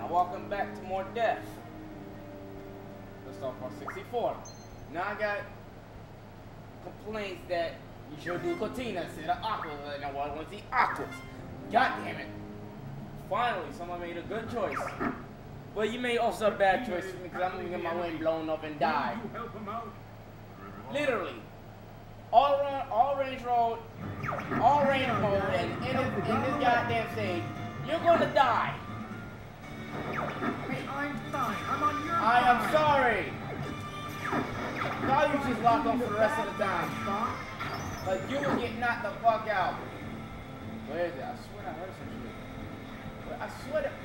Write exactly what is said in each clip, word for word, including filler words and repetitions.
Now welcome back to more death. Let's talk about sixty-four. Now I got complaints that you should do Katina instead of Aqua, and I want to see Aquas. God damn it. Finally, someone made a good choice. But you made also a bad choice because I'm gonna get my wing blown up and die. Literally. All around, all range road, all range mode, and in this, in this goddamn stage, you're gonna die. Hey, I'm fine. I'm on your I side. am sorry. Now you just lock on for the rest of the time. But you will get knocked the fuck out. Where is it? I swear I heard some shit. But I swear to...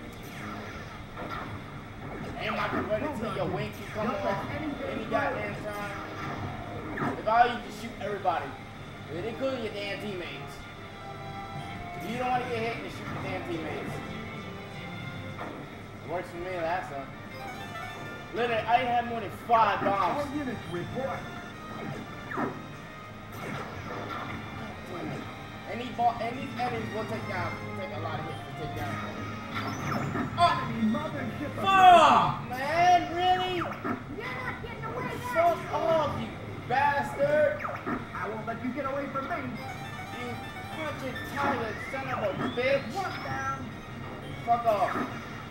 Ain't my ready till your wing can come off any goddamn time. If all you just shoot everybody, it including your damn teammates. If you don't want to get hit, just shoot your damn teammates. It works for me last time. Literally, I didn't have more than five bombs. All units report. Any ball, any enemies will take down, take a lot of hits to take down. Oh, fuck, man, really? You're not getting away. Fuck off, you bastard! I won't let you get away from me. You fucking Tyler, son of a bitch! One down. Fuck off!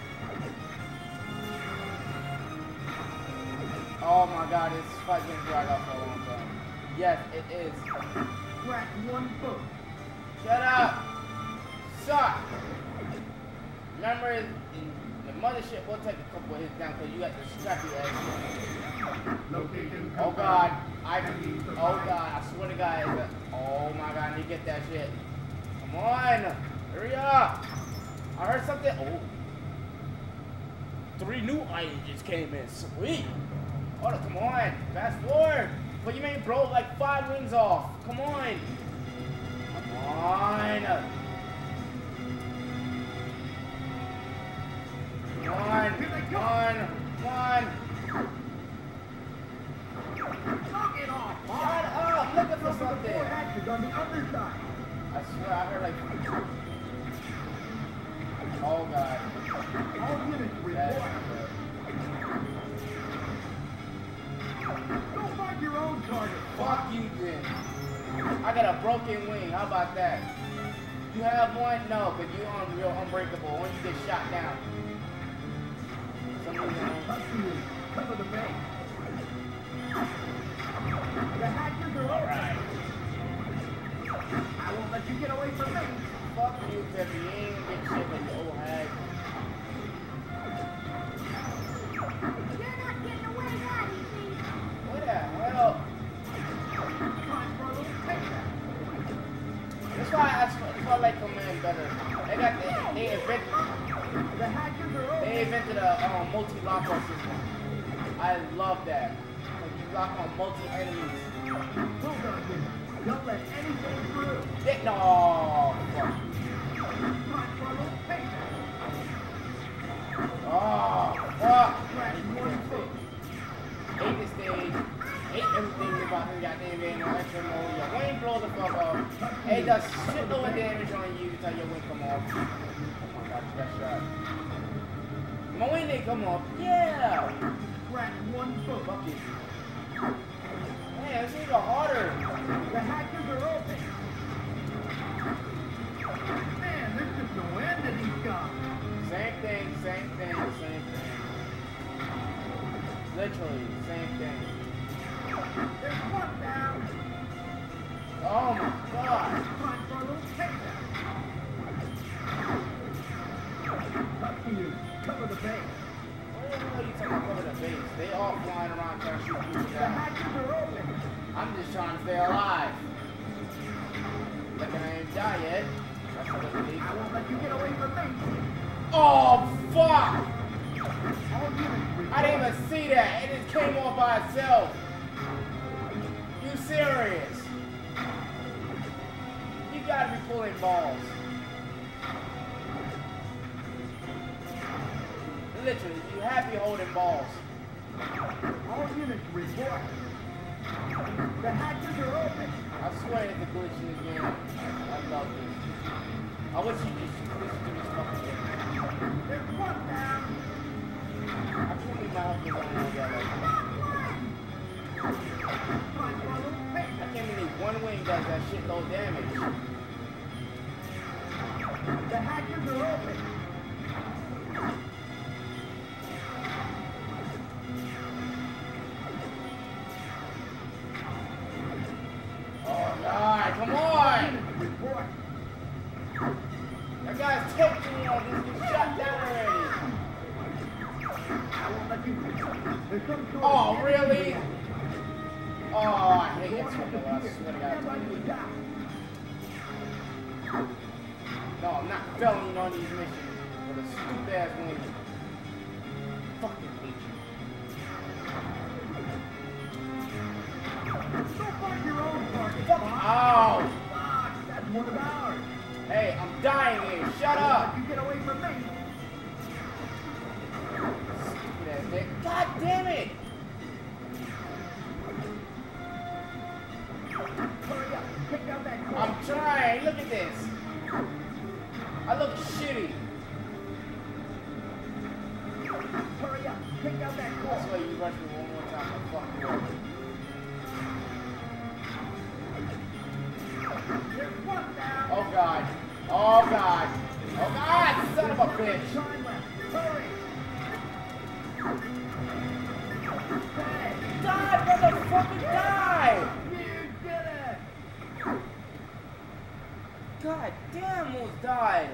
Oh my god, this fight getting dragged out for a long time. Yes, it is. Crack one foot. Shut up! Suck! Remember, in the mothership will take a couple of hits down because you got the scrappy ass. Location. Oh god, I can. Oh god, I swear to god. It's a, oh my god, I need to get that shit. Come on! Hurry up! I heard something. Oh. Three new items just came in. Sweet! Oh, come on! Fast forward! But you made bro like five wings off. Come on! Come on! Come on! Come on! Come on! Knock it off. Shut up! Look at for something! Four hatches on the other side. I swear I heard like... Oh god. All units That's report. Go find your own target. Fuck you then. I got a broken wing. How about that? You have one? No, but you on real unbreakable when you get shot down. Something Up to you. Cover the base. The hatches are Alright. I won't let you get away from me. Fuck you, Peppy. You ain't gonna get shit with the old hag. You're not getting away that easy. What the hell? Come on, brother. Take that. That's why I, that's why I like Command better. They got they, they invented The hatches are open. they invented a um, multi-lock-on system. I love that. Like you lock on multi-enemies. Hold on, dude. Don't let anything through. They, no. Fuck. Come on, brother. Take that. Oh, fuck. Crack one foot. Hate this stage. Hate everything about this goddamn game. No extra mode. Your wing blow the fuck off. Hey, does shitload of damage on you until your wing come off. Oh my god, you got shot. My wing didn't come off. Yeah. Crack one foot. Fuck you. Man, this is even harder. The hatches are open. Man, there's just no end to these guns. Same thing, same thing, same thing. Literally, same thing. There's one down. Oh my god. Come on, brother. Take that. Up to you. Cover the base. What the hell are you talking about cover the base? They all flying around trying to shoot people The down. hatches are open. I'm just trying to stay alive. Like I ain't die yet. That's what it is. I won't let you get away from me. Oh fuck! All units report. I didn't even see that. It just came off by itself. You serious? You gotta be pulling balls. Literally, you have to be holding balls. All units report. The hatches are open. I swear it's a glitch in this game. I love this. I wish you just listen to this fucking game. There's one down. shitload damage. The hatches are open. Oh God, come on! Report. That guy's taking me out. This is shut down already. I won't let you. There's some sort Oh, of really? Oh, I hate it. I swear to God. Stand by your side. No, I'm not failing on these missions with a stupid ass wing. Fucking hate you. Go find your own target. Fuck. Ow! Fuck, that's one of ours. Hey, I'm dying here. Shut up. You get away from me. Stupid ass dick. God damn it! Hurry up. Take out that core. I'm trying. Look at this. I look shitty. Hurry up. Take out that I core. swear you rush me one more time. I'll fuck you up. There's one down. Oh God. Oh God. Oh God, son of a bitch. Time left. Hurry. Hey, Die, motherfucker, die! you did it. God damn, almost died.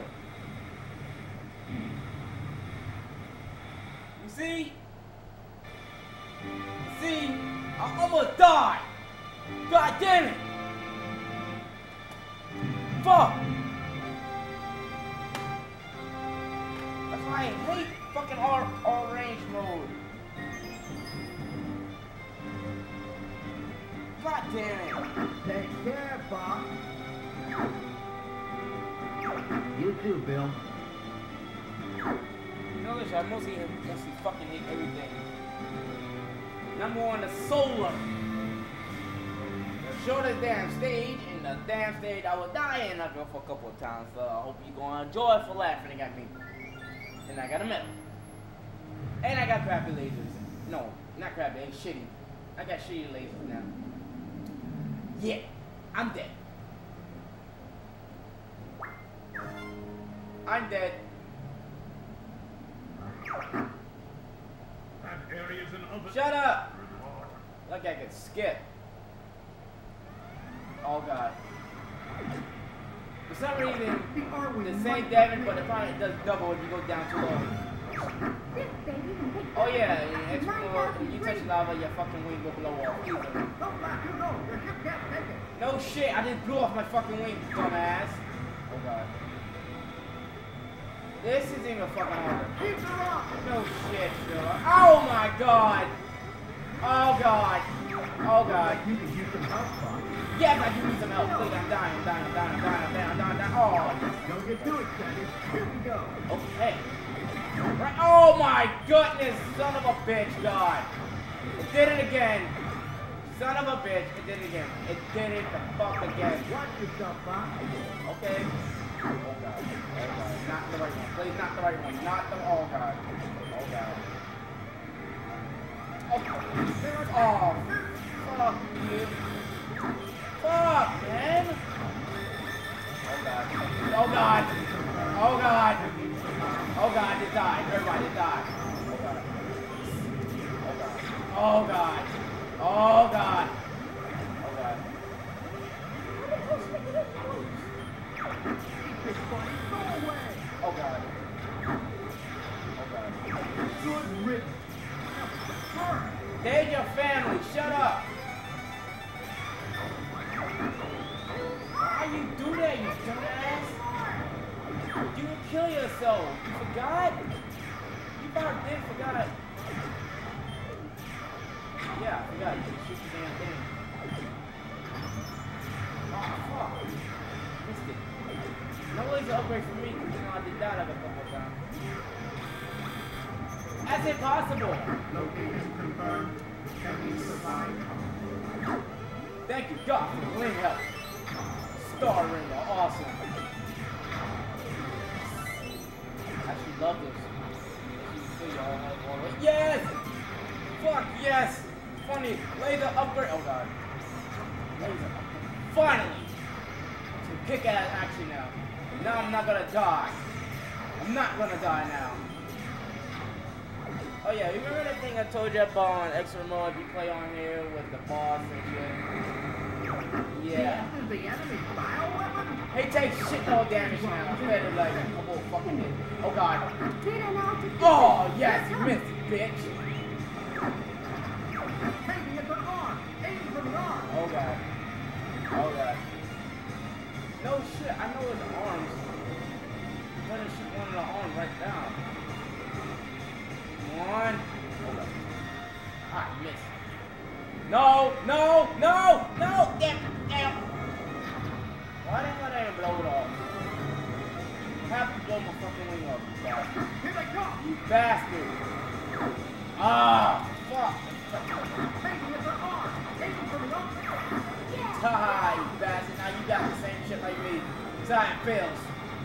You see? You see? I almost died. God damn it. Fuck. That's why I hate fucking all, all range mode. God damn it. Take care, Bob. You too, Bill. Notice I mostly, mostly fucking hate everything. Number one, the solar. The shortest damn stage, and the damn stage I will die in. I go for a couple of times, so I hope you're gonna enjoy it for laughing at me. And I got a medal. And I got crappy lasers. No, not crappy, ain't shitty. I got shitty lasers now. Yeah, I'm dead. I'm dead. That area's an oven. Shut up! Like I could skip. Oh God. For some reason, the same damage, but it probably does double if you go down too low. This baby can take Oh yeah, and explore, when you touch lava, your fucking wing will blow off easily. Don't let you know. Your ship can't take it. No shit, I just blew off my fucking wing, dumbass. Oh God. This isn't even fucking hard. Keep her up. No shit, Phil. Oh my God. Oh God. Oh God. You can use some help, Bob. Yes, I do need some help. Please, I'm dying, I'm dying, I'm dying, I'm dying, I'm dying, I'm dying, I'm dying. Oh. Don't get too excited. Here we go. Okay. Right. Oh my goodness, son of a bitch, God. It did it again. Son of a bitch, it did it again. It did it the fuck again. Watch yourself, Bob. Okay. Oh God. Oh God. Not the right one. Please, not the right one. Not the. Oh God. Oh God. Oh. Oh. Fuck you. Fuck, man. Oh God. Oh God. Oh God. Oh God, it died. Everybody died. Oh God. Oh God. Oh God. Oh God. Oh God. Oh God. Good riddance. There's your family. Shut up. Why you do that, you dumbass? You would kill yourself. You forgot? You probably did forgot. Yeah, I forgot. You can shoot the damn thing. Oh, fuck. Missed it. No way to upgrade for me because you know I did that like a couple of times. That's impossible. Location confirmed. Can you survive? Thank you, God, for the ring help. Star Ringer, awesome. I actually love this. Yes! Fuck yes! Funny, laser upgrade. Oh God. Laser upgrade. Finally! kick-ass action now. Now I'm not gonna die. I'm not gonna die now. Oh yeah, you remember that thing I told you about on extra mode if you play on here with the boss and shit? Yeah. This is the enemy bioweapon? He takes shit all damage now. Instead of like a couple fucking hits. Oh god. Katina now to Oh yes, you missed, bitch. Taking it to the arm. Aiming for the arm. Oh god. Oh god. No shit, I know his arms. I'm gonna shoot one of the arms right now. One. Oh god. Ah, miss. No, no, no, no! Damn, damn. Why didn't I let him blow it off? I have to blow my fucking wing off, you bastard. Here they come. You bastard. Ah, fuck. Taking it to the arm. Aiming for the arm. Haha, you bastard. Now you got the same shit like me. Time fails.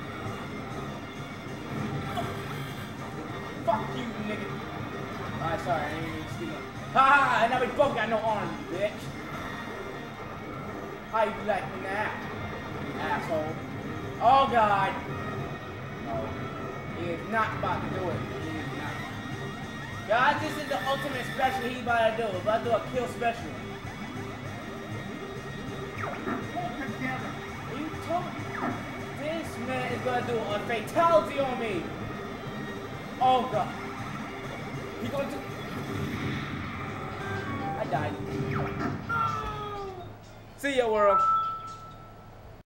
Fuck you, nigga. Alright, sorry, I didn't mean to speak up. Haha, and now we both got no arms, bitch. How you like me now? Asshole. Oh god. No. He is not about to do it. He is not. Guys, this is the ultimate special he's about to do. He's about to do a kill special. Hold together. Are you talking? This man is gonna do a fatality on me. Oh god. He gonna do. I died. See ya, world.